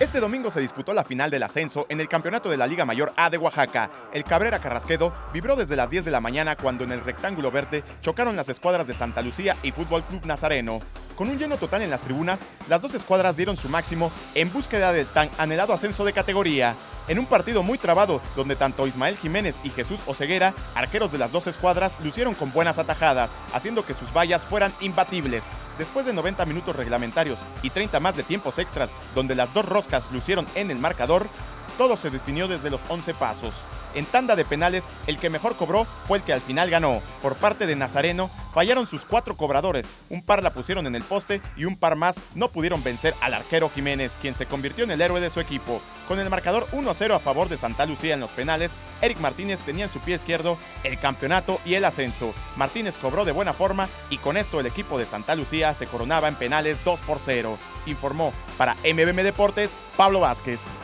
Este domingo se disputó la final del ascenso en el campeonato de la Liga Mayor A de Oaxaca. El Cabrera Carrasquedo vibró desde las 10 de la mañana cuando en el rectángulo verde chocaron las escuadras de Santa Lucía y Fútbol Club Nazareno. Con un lleno total en las tribunas, las dos escuadras dieron su máximo en búsqueda del tan anhelado ascenso de categoría. En un partido muy trabado, donde tanto Ismael Jiménez y Jesús Oseguera, arqueros de las dos escuadras, lucieron con buenas atajadas, haciendo que sus vallas fueran imbatibles. Después de 90 minutos reglamentarios y 30 más de tiempos extras, donde las dos roscas lucieron en el marcador, todo se definió desde los 11 pasos. En tanda de penales, el que mejor cobró fue el que al final ganó. Por parte de Nazareno, fallaron sus 4 cobradores, un par la pusieron en el poste y un par más no pudieron vencer al arquero Jiménez, quien se convirtió en el héroe de su equipo. Con el marcador 1-0 a favor de Santa Lucía en los penales, Eric Martínez tenía en su pie izquierdo el campeonato y el ascenso. Martínez cobró de buena forma y con esto el equipo de Santa Lucía se coronaba en penales 2-0. Informó para MBM Deportes, Pablo Vázquez.